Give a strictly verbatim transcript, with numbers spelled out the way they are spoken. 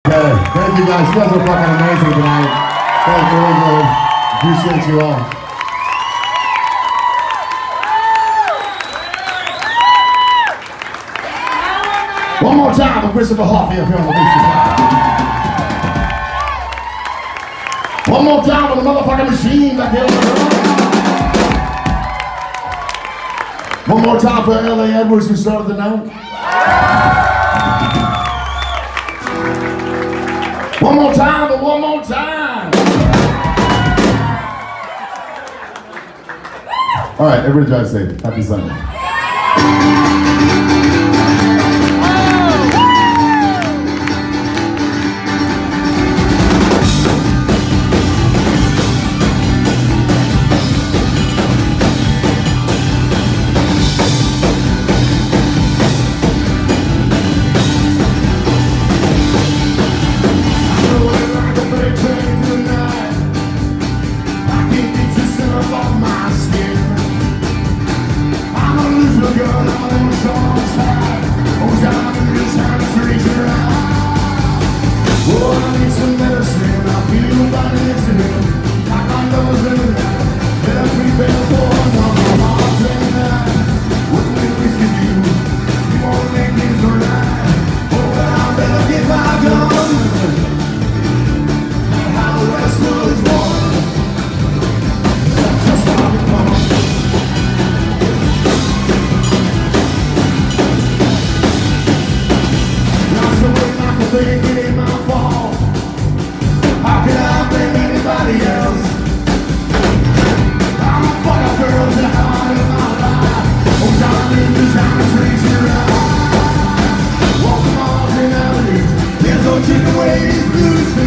Okay, thank you guys. You guys are fucking amazing tonight. Thank you, really good. Appreciate you all. One more time for Christopher Hoffee up here on the beach. One more time for the motherfucking machine back here on the road. One more time for L A Edwards who started the night. One more time, but one more time. All right, everybody drive safe. Happy Sunday. Chicken wings, blues.